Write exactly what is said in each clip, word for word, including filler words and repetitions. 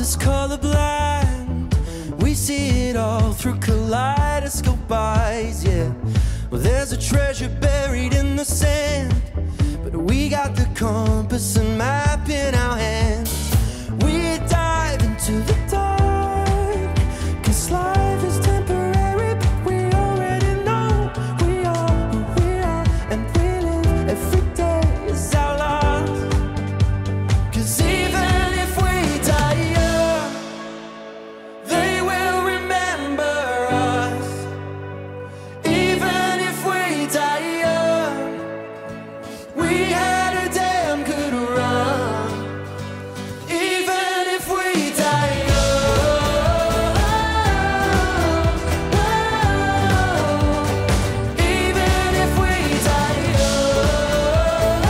us colorblind. We see it all through kaleidoscope eyes, yeah. Well, there's a treasure buried in the sand, but we got the compass and map in our hands. We dive into the dark, 'cause life is temporary, but we already know we are who we are, and we live every day as our lost. 'Cause even if we die young, they will remember us. Even if we die young, we had a damn good run. Even if we die young, even if we die young,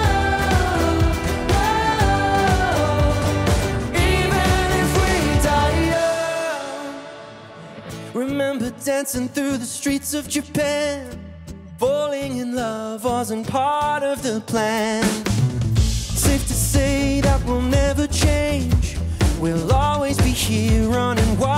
even if we die young. Remember dancing through the streets of Japan. Falling in love wasn't part of the plan. Safe to say that will never change. We'll always be here running wild.